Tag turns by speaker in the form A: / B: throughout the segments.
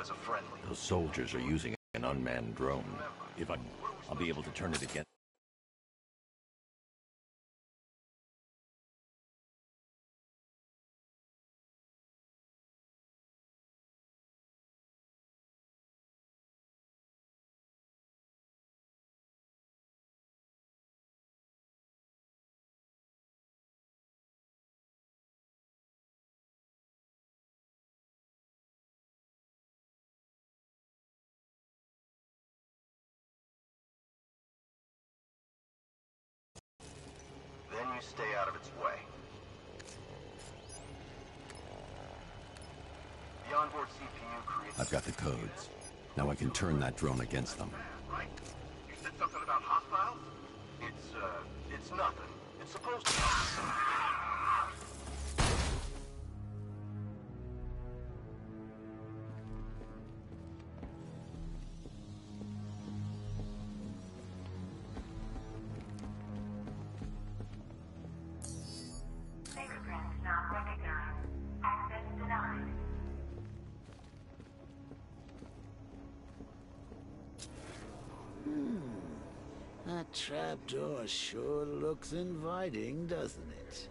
A: as a friendly.
B: Those soldiers are using an unmanned drone. If I'll be able to turn it against...
A: Then you stay out of its way. The onboard CPU creates...
C: I've got the codes. Now I can turn that drone against them.
A: Right? You said something about hostiles? It's nothing. It's supposed to help.
D: Fingerprints not recognized. Access denied.
E: That trapdoor sure looks inviting, doesn't it?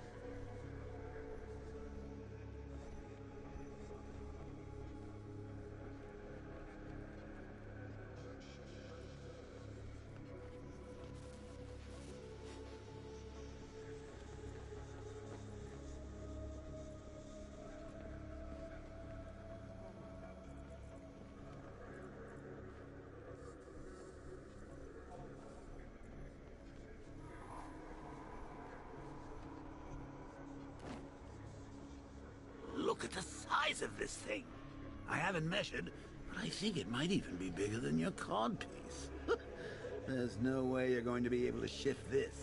E: Look at the size of this thing. I haven't measured, but I think it might even be bigger than your codpiece. There's no way you're going to be able to shift this.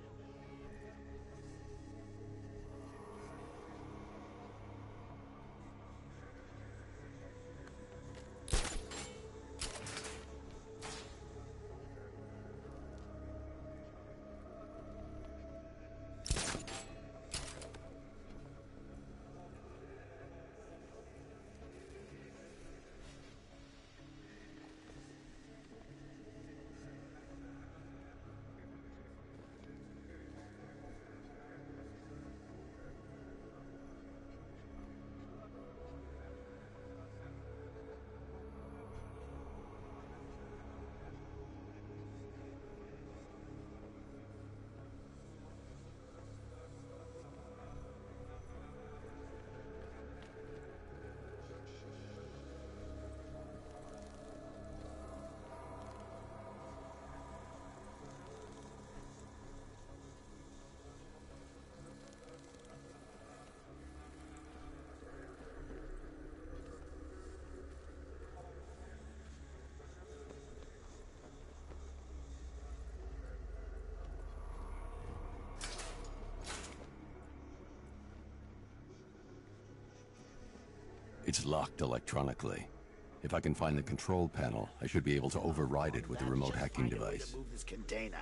C: It's locked electronically. If I can find the control panel, I should be able to override it with the remote hacking device.
E: Move this container.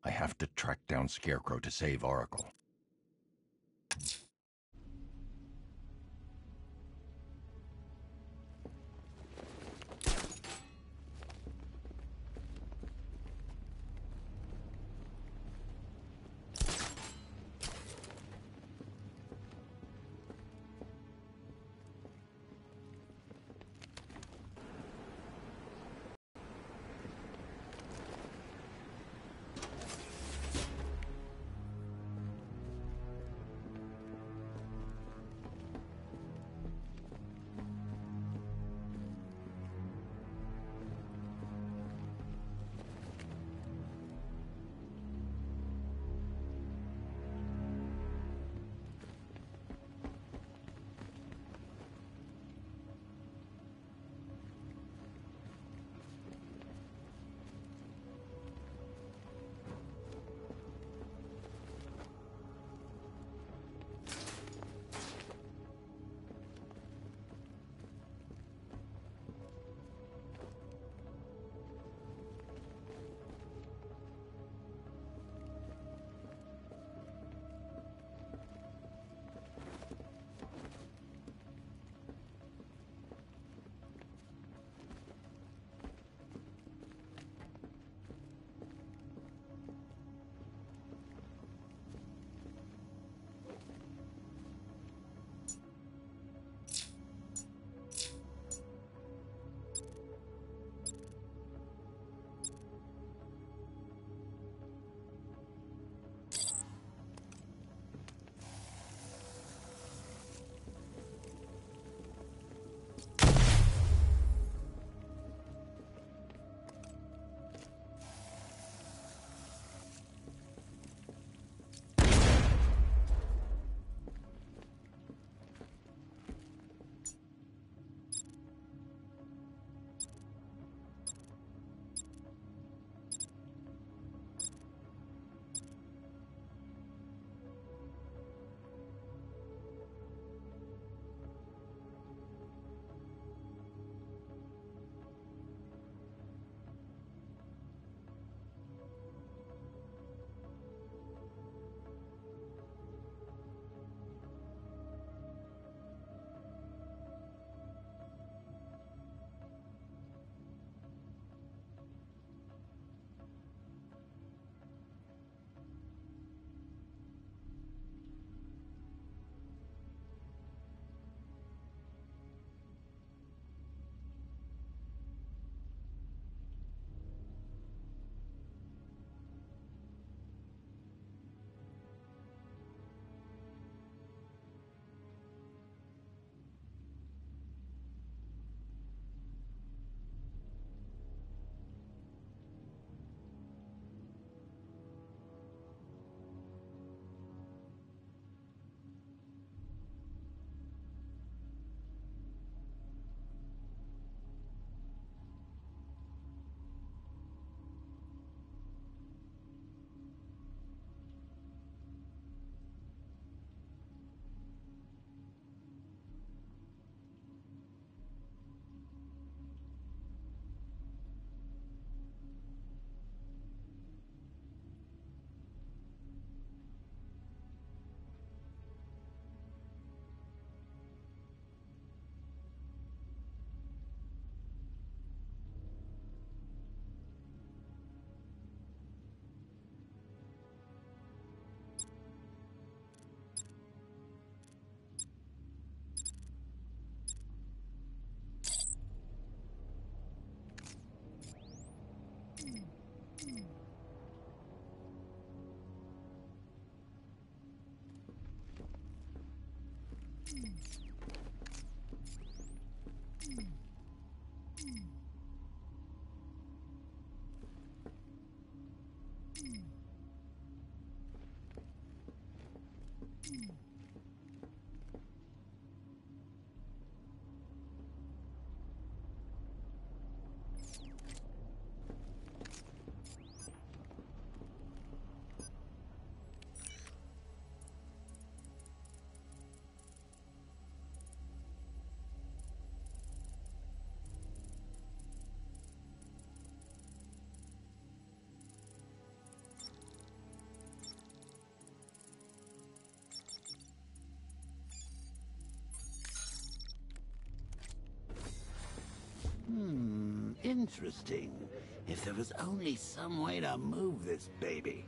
B: I have to track down Scarecrow to save Oracle.
E: Interesting. If there was only some way to move this baby.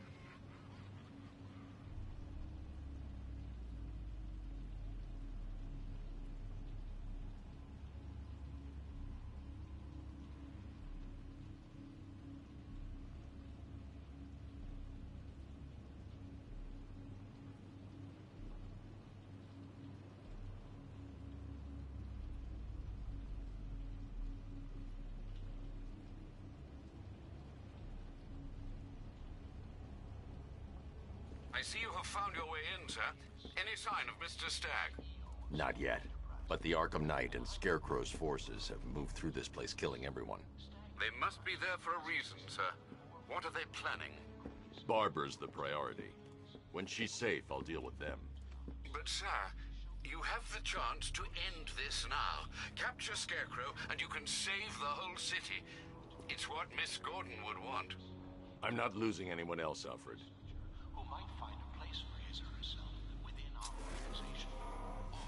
F: I see you have found your way in, sir. Any sign of Mr. Stagg?
B: Not yet. But the Arkham Knight and Scarecrow's forces have moved through this place, killing everyone.
F: They must be there for a reason, sir. What are they planning?
B: Barbara's the priority. When she's safe, I'll deal with them.
F: But, sir, you have the chance to end this now. Capture Scarecrow, and you can save the whole city. It's what Miss Gordon would want.
B: I'm not losing anyone else, Alfred.
G: Who might find a place for his or herself within our organization. Or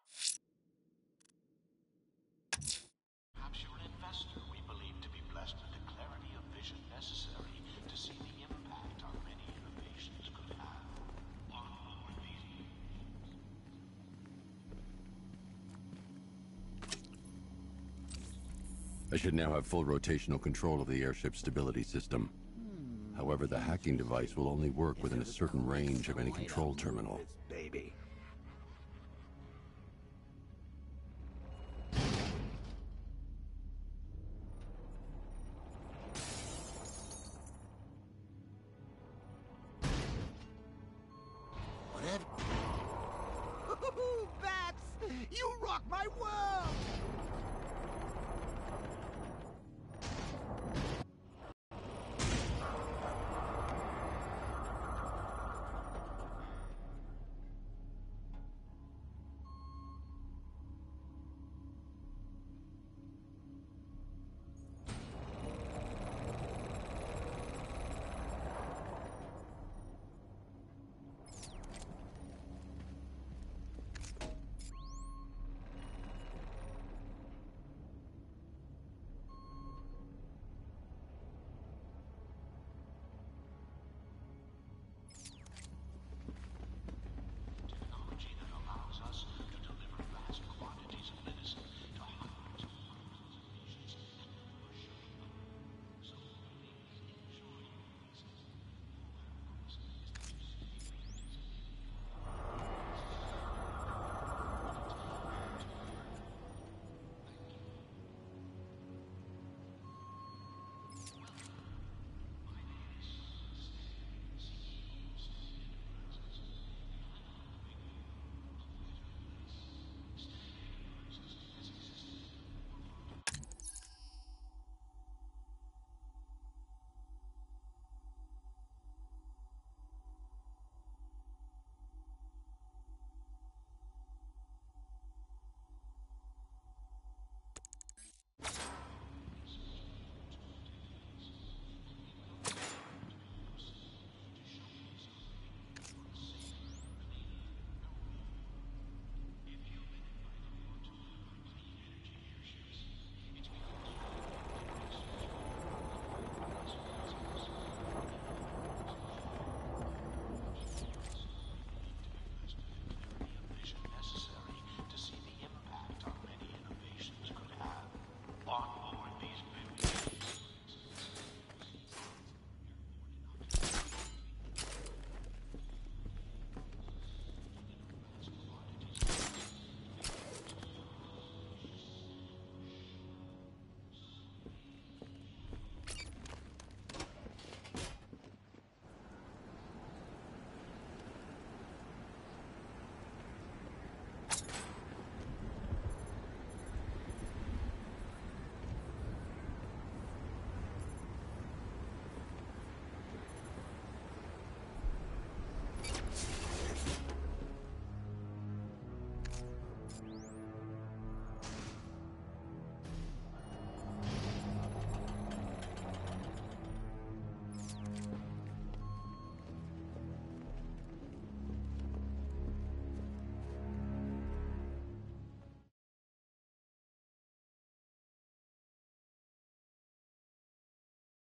G: perhaps you're an investor we believe to be blessed with the clarity of vision necessary to see the impact our many innovations could have on humanity.
C: I should now have full rotational control of the airship's stability system. However, the hacking device will only work within a certain range of any control terminal.